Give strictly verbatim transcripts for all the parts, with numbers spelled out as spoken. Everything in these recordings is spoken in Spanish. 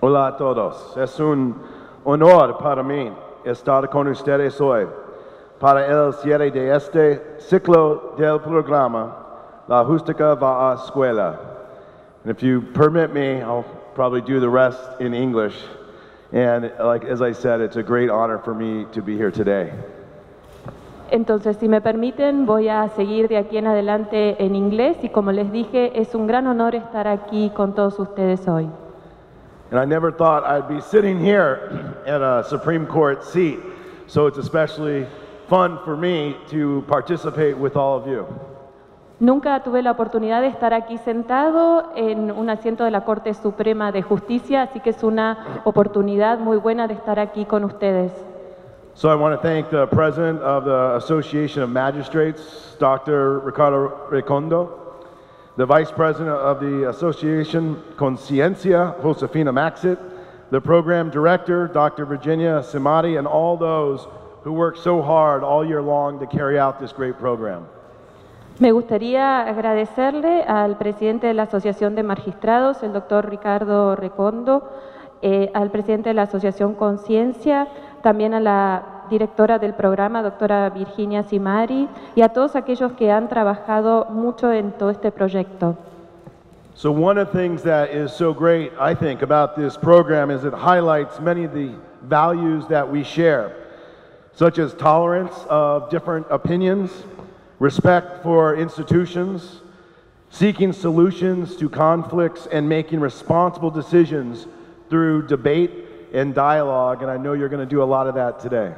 Hola a todos. Es un honor para mí estar con ustedes hoy para el cierre de este ciclo del programa La Justica va a escuela. And if you permit me, I'll probably do the rest in English. And like as I said, it's a great honor for me to be here today. Entonces, si me permiten, voy a seguir de aquí en adelante en inglés y como les dije, es un gran honor estar aquí con todos ustedes hoy. And I never thought I'd be sitting here at a Supreme Court seat, so it's especially fun for me to participate with all of you. Nunca tuve la oportunidad de estar aquí sentado en un asiento de la Corte Suprema de Justicia, así que es una oportunidad muy buena de estar aquí con ustedes. So I want to thank the President of the Association of Magistrates, Doctor Ricardo Recondo, the Vice President of the Association Conciencia, Josefina Maxit, the Program Director, Doctor Virginia Simati, and all those who work so hard all year long to carry out this great program. Me gustaría agradecerle al presidente de la Asociación de Magistrados, el doctor Ricardo Recondo, eh, al presidente de la Asociación Conciencia, también a la directora del programa, doctora Virginia Simari, y a todos aquellos que han trabajado mucho en todo este proyecto. So one of the things that is so great, I think, about this program is it highlights many of the values that we share, such as tolerance of different opinions, respect for institutions, seeking solutions to conflicts, and making responsible decisions through debate and dialogue, and I know you're going to do a lot of that today.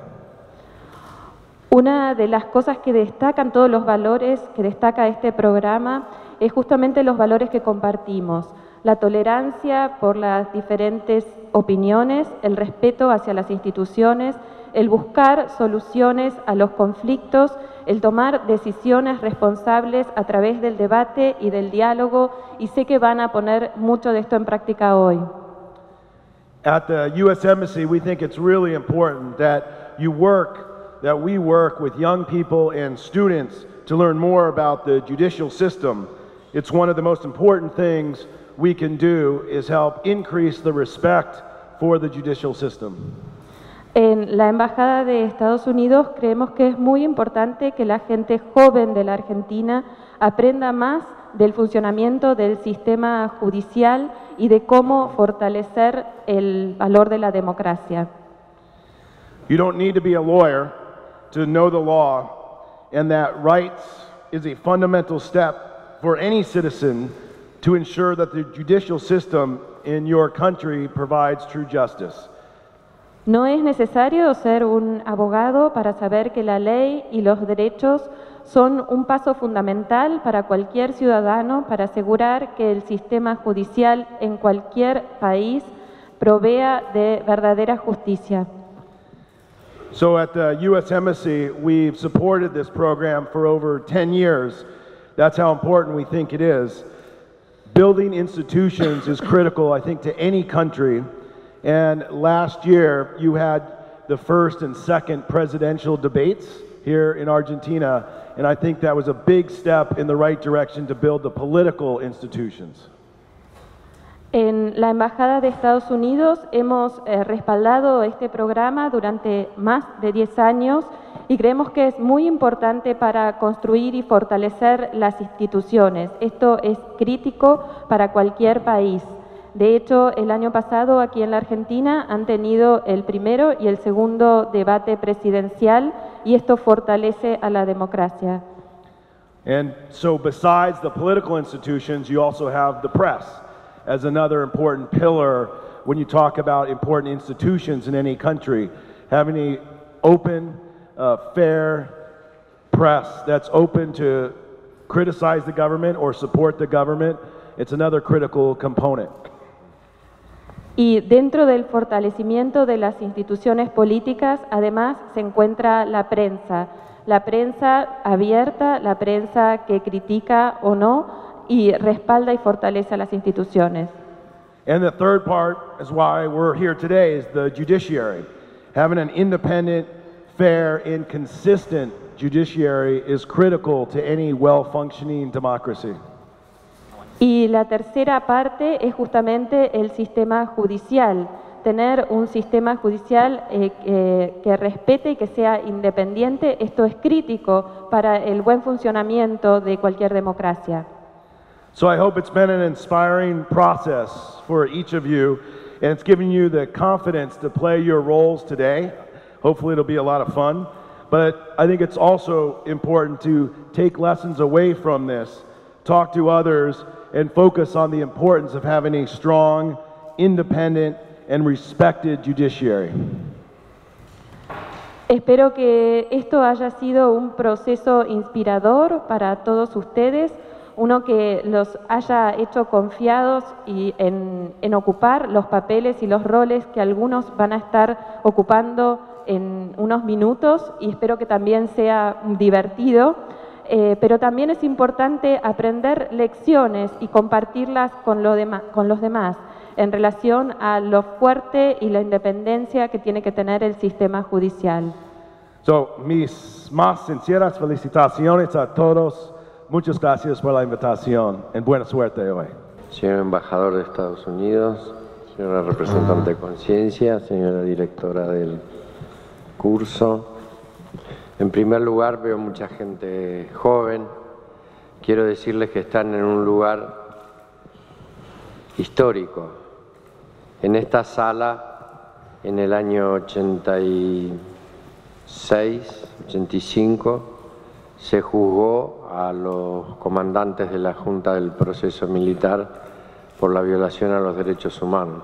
Una de las cosas que destacan todos los valores que destaca este programa es justamente los valores que compartimos, la tolerancia por las diferentes opiniones, el respeto hacia las instituciones, el buscar soluciones a los conflictos, el tomar decisiones responsables a través del debate y del diálogo, y sé que van a poner mucho de esto en práctica hoy. At the U S Embassy, we think it's really important that you work, that we work with young people and students to learn more about the judicial system. It's one of the most important things we can do is help increase the respect for the judicial system. En la Embajada de Estados Unidos creemos que es muy importante que la gente joven de la Argentina aprenda más del funcionamiento del sistema judicial y de cómo fortalecer el valor de la democracia. You don't need to be a lawyer to know the law, and that rights is a fundamental step for any citizen to ensure that the judicial system in your country provides true justice. No es necesario ser un abogado para saber que la ley y los derechos son un paso fundamental para cualquier ciudadano para asegurar que el sistema judicial en cualquier país provea de verdadera justicia. So at the U S Embassy, we've supported this program for over ten years. That's how important we think it is. Building institutions is critical, I think, to any country. And last year, you had the first and second presidential debates here in Argentina, and I think that was a big step in the right direction to build the political institutions. En la Embajada de Estados Unidos hemos eh, respaldado este programa durante más de diez años y creemos que es muy importante para construir y fortalecer las instituciones. Esto es crítico para cualquier país. De hecho, el año pasado aquí en la Argentina han tenido el primero y el segundo debate presidencial y esto fortalece a la democracia. And so besides the political institutions, you also have the press as another important pillar when you talk about important institutions in any country. Having an open, uh, fair press that's open to criticize the government or support the government, it's another critical component. Y dentro del fortalecimiento de las instituciones políticas, además, se encuentra la prensa. La prensa abierta, la prensa que critica o no y respalda y fortalece a las instituciones. And the third part is why we're here today is the judiciary. Having an independent, fair, and consistent judiciary is critical to any well-functioning democracy. Y la tercera parte es justamente el sistema judicial, tener un sistema judicial eh, eh, que respete y que sea independiente. Esto es crítico para el buen funcionamiento de cualquier democracia. So I hope it's been an inspiring process for each of you, and it's given you the confidence to play your roles today. Hopefully it'll be a lot of fun. But I think it's also important to take lessons away from this, talk to others, and focus on the importance of having a strong, independent, and respected judiciary. Espero que esto haya sido un proceso inspirador para todos ustedes, uno que los haya hecho confiados y en, en ocupar los papeles y los roles que algunos van a estar ocupando en unos minutos, y espero que también sea divertido. Eh, pero también es importante aprender lecciones y compartirlas con, lo dema- con los demás en relación a lo fuerte y la independencia que tiene que tener el sistema judicial. So, mis más sinceras felicitaciones a todos. Muchas gracias por la invitación y buena suerte hoy. Señor embajador de Estados Unidos, señora representante de Conciencia, señora directora del curso. En primer lugar, veo mucha gente joven. Quiero decirles que están en un lugar histórico. En esta sala, en el año ochenta y seis, ochenta y cinco, se juzgó a los comandantes de la Junta del Proceso Militar por la violación a los derechos humanos.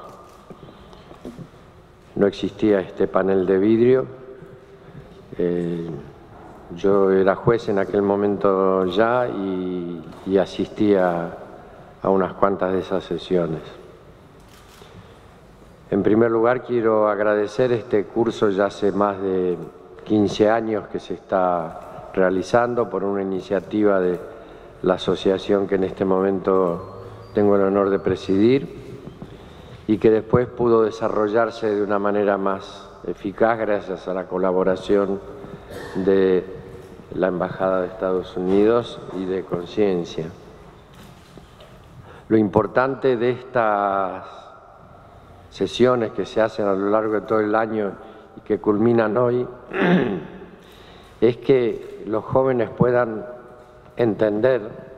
No existía este panel de vidrio. Eh, yo era juez en aquel momento ya y, y asistía a unas cuantas de esas sesiones. En primer lugar, quiero agradecer este curso ya hace más de quince años que se está realizando por una iniciativa de la asociación que en este momento tengo el honor de presidir y que después pudo desarrollarse de una manera más eficaz gracias a la colaboración de la Embajada de Estados Unidos y de Conciencia. Lo importante de estas sesiones que se hacen a lo largo de todo el año y que culminan hoy es que los jóvenes puedan entender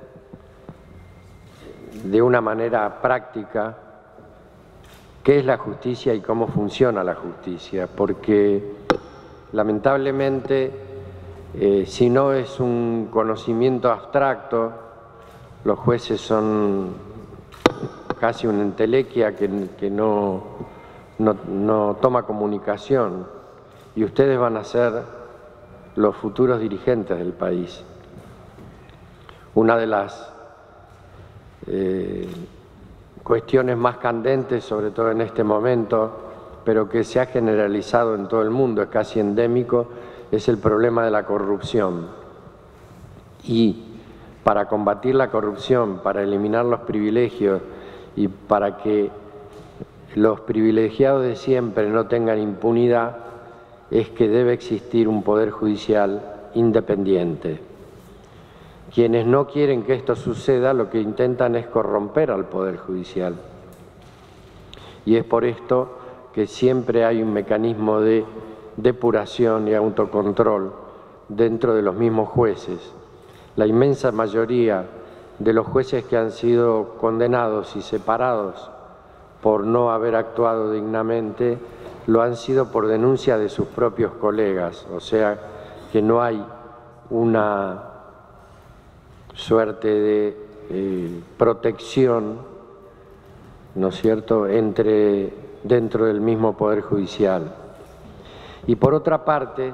de una manera práctica qué es la justicia y cómo funciona la justicia, porque lamentablemente eh, si no es un conocimiento abstracto, los jueces son casi una entelequia que, que no, no, no toma comunicación, y ustedes van a ser los futuros dirigentes del país. Una de las eh, cuestiones más candentes, sobre todo en este momento, pero que se ha generalizado en todo el mundo, es casi endémico, es el problema de la corrupción. Y para combatir la corrupción, para eliminar los privilegios y para que los privilegiados de siempre no tengan impunidad, es que debe existir un poder judicial independiente. Quienes no quieren que esto suceda, lo que intentan es corromper al poder judicial. Y es por esto que siempre hay un mecanismo de depuración y autocontrol dentro de los mismos jueces. La inmensa mayoría de los jueces que han sido condenados y separados por no haber actuado dignamente, lo han sido por denuncia de sus propios colegas, o sea que no hay una suerte de eh, protección, ¿no es cierto?, entre, dentro del mismo Poder Judicial. Y por otra parte,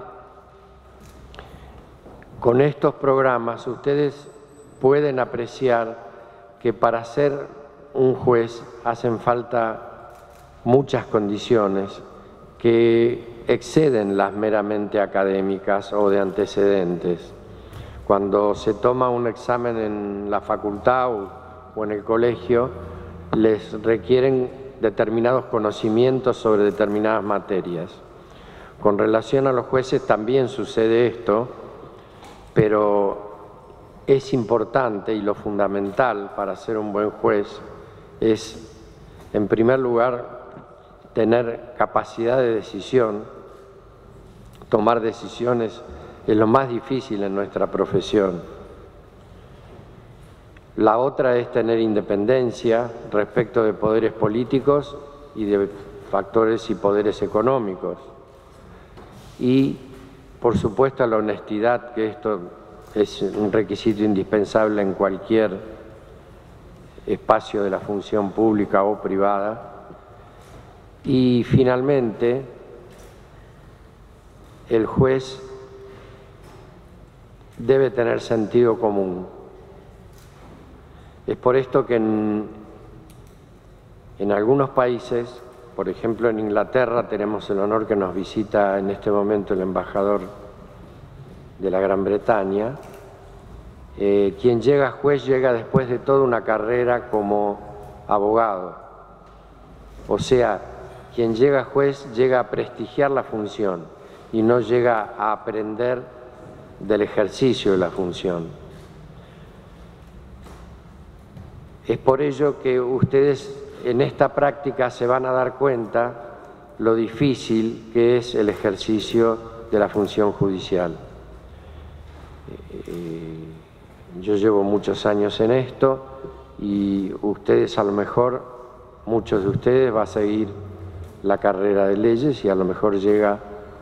con estos programas ustedes pueden apreciar que para ser un juez hacen falta muchas condiciones que exceden las meramente académicas o de antecedentes. Cuando se toma un examen en la facultad o, o en el colegio, les requieren determinados conocimientos sobre determinadas materias. Con relación a los jueces también sucede esto, pero es importante y lo fundamental para ser un buen juez es, en primer lugar, tener capacidad de decisión. Tomar decisiones es lo más difícil en nuestra profesión. La otra es tener independencia respecto de poderes políticos y de factores y poderes económicos. Y, por supuesto, la honestidad, que esto es un requisito indispensable en cualquier espacio de la función pública o privada. Y, finalmente, el juez debe tener sentido común. Es por esto que en, en algunos países, por ejemplo en Inglaterra, tenemos el honor que nos visita en este momento el embajador de la Gran Bretaña, eh, quien llega a juez llega después de toda una carrera como abogado. O sea, quien llega a juez llega a prestigiar la función y no llega a aprender del ejercicio de la función. Es por ello que ustedes en esta práctica se van a dar cuenta lo difícil que es el ejercicio de la función judicial. Eh, yo llevo muchos años en esto y ustedes a lo mejor, muchos de ustedes va a seguir la carrera de leyes y a lo mejor llega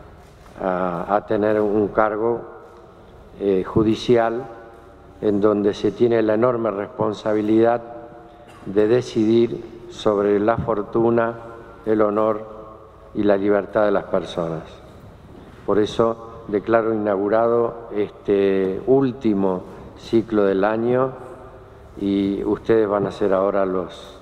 a, a tener un cargo eh, judicial en donde se tiene la enorme responsabilidad de decidir sobre la fortuna, el honor y la libertad de las personas. Por eso declaro inaugurado este último ciclo del año y ustedes van a ser ahora los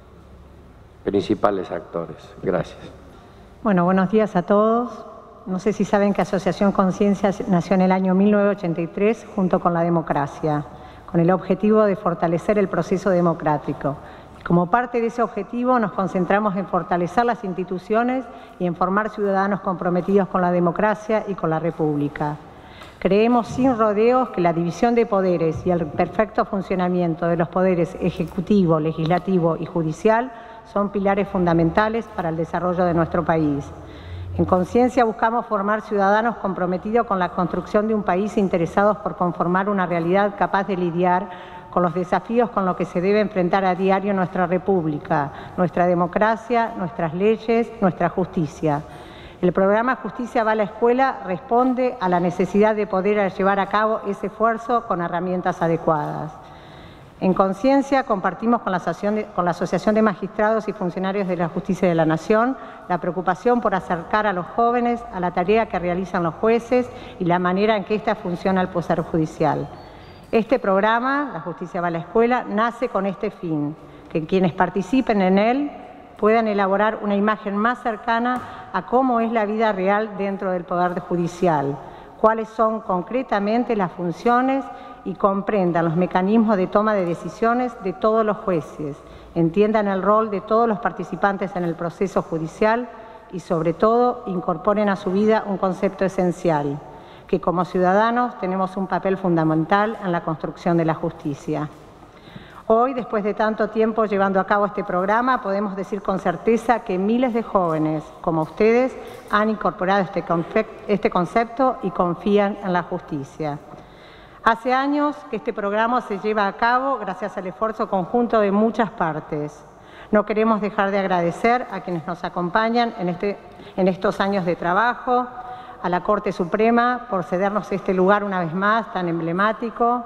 principales actores. Gracias. Bueno, buenos días a todos. No sé si saben que Asociación Conciencia nació en el año mil novecientos ochenta y tres junto con la democracia, con el objetivo de fortalecer el proceso democrático. Y como parte de ese objetivo nos concentramos en fortalecer las instituciones y en formar ciudadanos comprometidos con la democracia y con la República. Creemos sin rodeos que la división de poderes y el perfecto funcionamiento de los poderes ejecutivo, legislativo y judicial son pilares fundamentales para el desarrollo de nuestro país. En Conciencia buscamos formar ciudadanos comprometidos con la construcción de un país interesados por conformar una realidad capaz de lidiar con los desafíos con los que se debe enfrentar a diario nuestra República, nuestra democracia, nuestras leyes, nuestra justicia. El programa Justicia va a la escuela responde a la necesidad de poder llevar a cabo ese esfuerzo con herramientas adecuadas. En Conciencia compartimos con la, asociación de, con la Asociación de Magistrados y Funcionarios de la Justicia de la Nación la preocupación por acercar a los jóvenes a la tarea que realizan los jueces y la manera en que ésta funciona al Poder Judicial. Este programa, La Justicia va a la escuela, nace con este fin, que quienes participen en él puedan elaborar una imagen más cercana a cómo es la vida real dentro del Poder Judicial, cuáles son concretamente las funciones y comprendan los mecanismos de toma de decisiones de todos los jueces, entiendan el rol de todos los participantes en el proceso judicial y, sobre todo, incorporen a su vida un concepto esencial, que como ciudadanos tenemos un papel fundamental en la construcción de la justicia. Hoy, después de tanto tiempo llevando a cabo este programa, podemos decir con certeza que miles de jóvenes como ustedes han incorporado este, este concepto y confían en la justicia. Hace años que este programa se lleva a cabo gracias al esfuerzo conjunto de muchas partes. No queremos dejar de agradecer a quienes nos acompañan en, este, en estos años de trabajo, a la Corte Suprema por cedernos este lugar una vez más tan emblemático,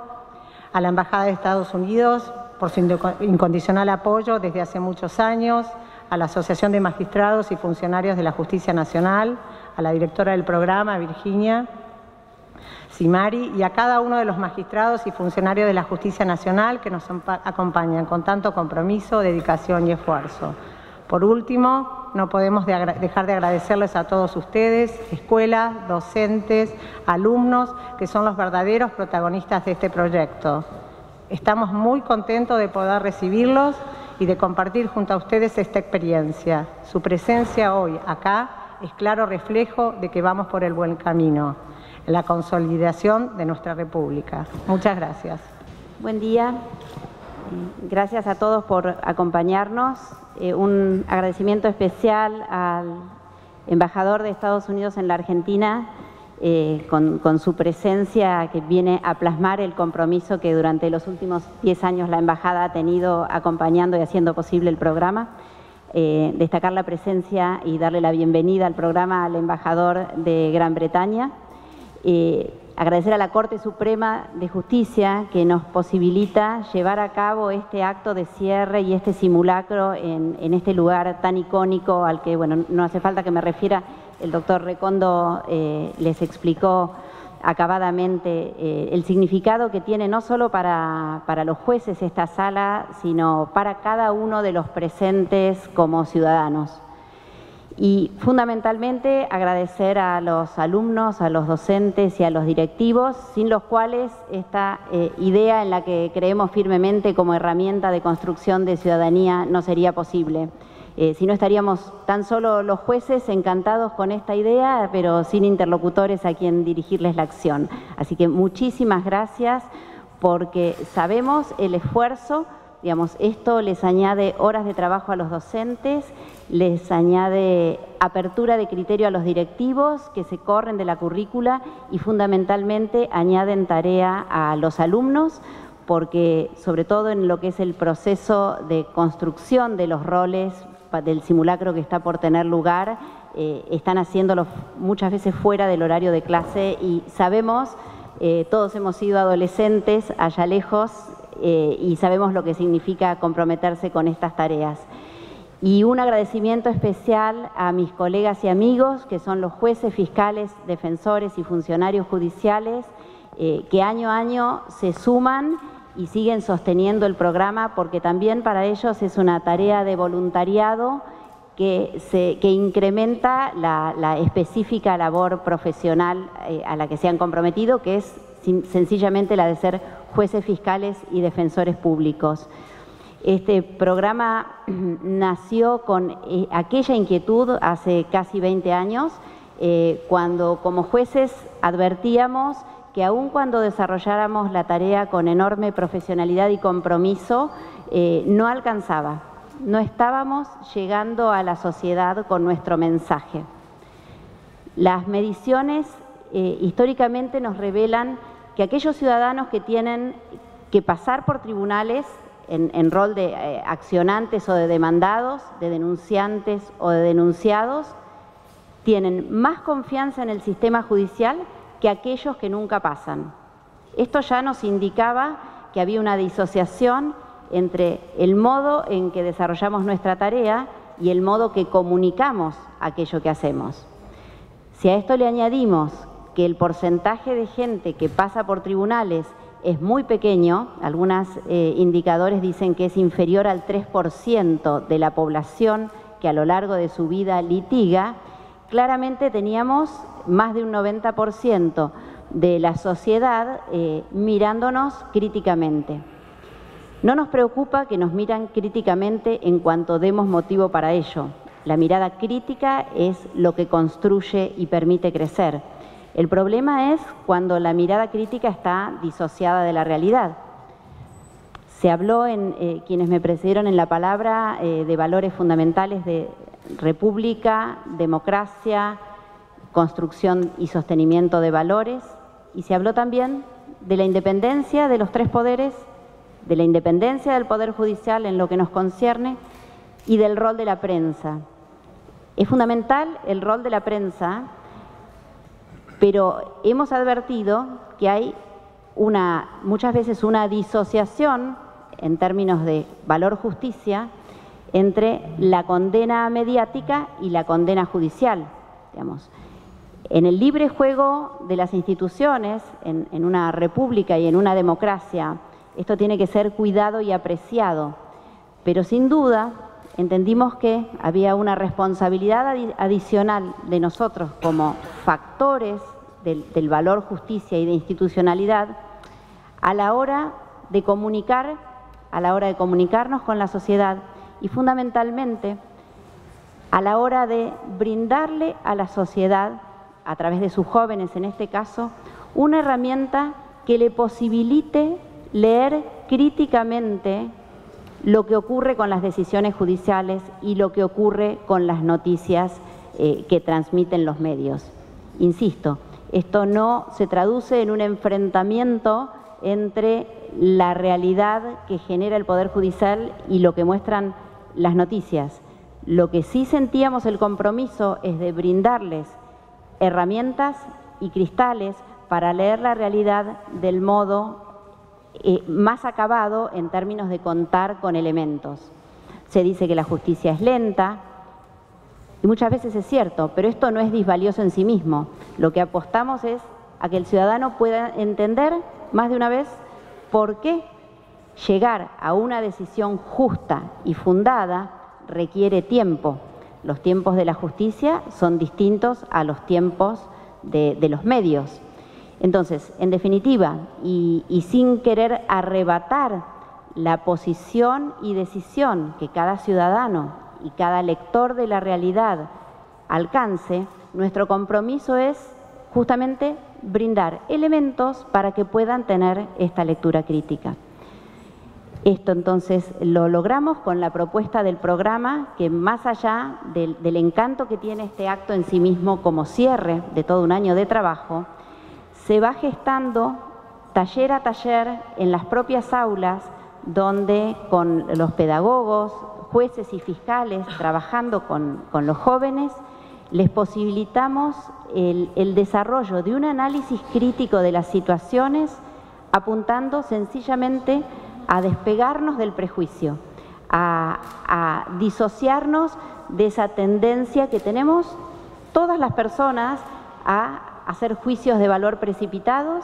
a la Embajada de Estados Unidos por su incondicional apoyo desde hace muchos años, a la Asociación de Magistrados y Funcionarios de la Justicia Nacional, a la directora del programa, Virginia Simari, y a cada uno de los magistrados y funcionarios de la Justicia Nacional que nos acompañan con tanto compromiso, dedicación y esfuerzo. Por último, no podemos dejar de agradecerles a todos ustedes, escuelas, docentes, alumnos, que son los verdaderos protagonistas de este proyecto. Estamos muy contentos de poder recibirlos y de compartir junto a ustedes esta experiencia. Su presencia hoy acá es claro reflejo de que vamos por el buen camino, en la consolidación de nuestra República. Muchas gracias. Buen día. Gracias a todos por acompañarnos. Eh, un agradecimiento especial al embajador de Estados Unidos en la Argentina, eh, con, con su presencia que viene a plasmar el compromiso que durante los últimos diez años la embajada ha tenido acompañando y haciendo posible el programa. Eh, destacar la presencia y darle la bienvenida al programa al embajador de Gran Bretaña. Eh, agradecer a la Corte Suprema de Justicia que nos posibilita llevar a cabo este acto de cierre y este simulacro en, en este lugar tan icónico al que, bueno, no hace falta que me refiera, el doctor Recondo eh, les explicó acabadamente eh, el significado que tiene no solo para, para los jueces esta sala, sino para cada uno de los presentes como ciudadanos. Y fundamentalmente agradecer a los alumnos, a los docentes y a los directivos, sin los cuales esta eh, idea en la que creemos firmemente como herramienta de construcción de ciudadanía no sería posible. Eh, si no estaríamos tan solo los jueces encantados con esta idea, pero sin interlocutores a quien dirigirles la acción. Así que muchísimas gracias, porque sabemos el esfuerzo. Digamos, esto les añade horas de trabajo a los docentes, les añade apertura de criterio a los directivos que se corren de la currícula y fundamentalmente añaden tarea a los alumnos, porque sobre todo en lo que es el proceso de construcción de los roles del simulacro que está por tener lugar, eh, están haciéndolo muchas veces fuera del horario de clase y sabemos, eh, todos hemos sido adolescentes allá lejos, Eh, y sabemos lo que significa comprometerse con estas tareas. Y un agradecimiento especial a mis colegas y amigos, que son los jueces, fiscales, defensores y funcionarios judiciales, eh, que año a año se suman y siguen sosteniendo el programa, porque también para ellos es una tarea de voluntariado que, se, que incrementa la, la específica labor profesional eh, a la que se han comprometido, que es sin, sencillamente la de ser jueces, fiscales y defensores públicos. Este programa nació con eh, aquella inquietud hace casi veinte años, eh, cuando como jueces advertíamos que aun cuando desarrolláramos la tarea con enorme profesionalidad y compromiso, eh, no alcanzaba, no estábamos llegando a la sociedad con nuestro mensaje. Las mediciones eh, históricamente nos revelan que aquellos ciudadanos que tienen que pasar por tribunales en, en rol de eh, accionantes o de demandados, de denunciantes o de denunciados, tienen más confianza en el sistema judicial que aquellos que nunca pasan. Esto ya nos indicaba que había una disociación entre el modo en que desarrollamos nuestra tarea y el modo que comunicamos aquello que hacemos. Si a esto le añadimos que el porcentaje de gente que pasa por tribunales es muy pequeño, algunos eh, indicadores dicen que es inferior al tres por ciento de la población que a lo largo de su vida litiga, claramente teníamos más de un noventa por ciento de la sociedad eh, mirándonos críticamente. No nos preocupa que nos miran críticamente en cuanto demos motivo para ello. La mirada crítica es lo que construye y permite crecer. El problema es cuando la mirada crítica está disociada de la realidad. Se habló en eh, quienes me precedieron en la palabra eh, de valores fundamentales de república, democracia, construcción y sostenimiento de valores, y se habló también de la independencia de los tres poderes, de la independencia del Poder Judicial en lo que nos concierne y del rol de la prensa. Es fundamental el rol de la prensa, pero hemos advertido que hay una, muchas veces una disociación en términos de valor justicia entre la condena mediática y la condena judicial. Digamos. En el libre juego de las instituciones, en, en una república y en una democracia, esto tiene que ser cuidado y apreciado, pero sin duda entendimos que había una responsabilidad adi- adicional de nosotros como factores del, del valor justicia y de institucionalidad a la hora de comunicar, a la hora de comunicarnos con la sociedad y fundamentalmente a la hora de brindarle a la sociedad, a través de sus jóvenes en este caso, una herramienta que le posibilite leer críticamente lo que ocurre con las decisiones judiciales y lo que ocurre con las noticias eh, que transmiten los medios. Insisto, esto no se traduce en un enfrentamiento entre la realidad que genera el Poder Judicial y lo que muestran las noticias. Lo que sí sentíamos el compromiso es de brindarles herramientas y cristales para leer la realidad del modo eh, más acabado en términos de contar con elementos. Se dice que la justicia es lenta, y muchas veces es cierto, pero esto no es disvalioso en sí mismo. Lo que apostamos es a que el ciudadano pueda entender más de una vez por qué llegar a una decisión justa y fundada requiere tiempo. Los tiempos de la justicia son distintos a los tiempos de, de los medios. Entonces, en definitiva, y, y sin querer arrebatar la posición y decisión que cada ciudadano y cada lector de la realidad alcance, nuestro compromiso es justamente brindar elementos para que puedan tener esta lectura crítica. Esto entonces lo logramos con la propuesta del programa, que más allá del, del encanto que tiene este acto en sí mismo como cierre de todo un año de trabajo, se va gestando taller a taller en las propias aulas, donde con los pedagogos, jueces y fiscales trabajando con, con los jóvenes, les posibilitamos el, el desarrollo de un análisis crítico de las situaciones, apuntando sencillamente a despegarnos del prejuicio, a, a disociarnos de esa tendencia que tenemos todas las personas a hacer juicios de valor precipitados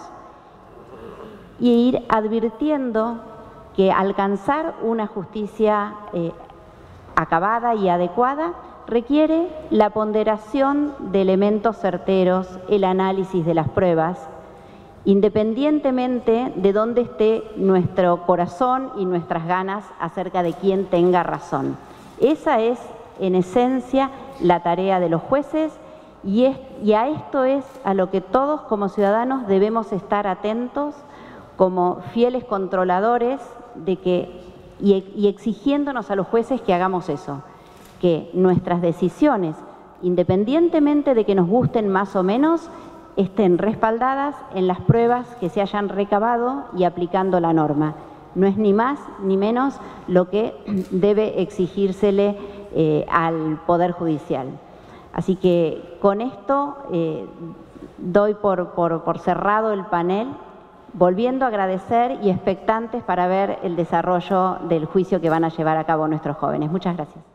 y ir advirtiendo que alcanzar una justicia eh, acabada y adecuada requiere la ponderación de elementos certeros, el análisis de las pruebas, independientemente de dónde esté nuestro corazón y nuestras ganas acerca de quién tenga razón. Esa es, en esencia, la tarea de los jueces y, es, y a esto es a lo que todos como ciudadanos debemos estar atentos como fieles controladores de que, y, y exigiéndonos a los jueces que hagamos eso, que nuestras decisiones, independientemente de que nos gusten más o menos, estén respaldadas en las pruebas que se hayan recabado y aplicando la norma. No es ni más ni menos lo que debe exigírsele eh, al Poder Judicial. Así que con esto eh, doy por, por, por cerrado el panel, volviendo a agradecer y expectantes para ver el desarrollo del juicio que van a llevar a cabo nuestros jóvenes. Muchas gracias.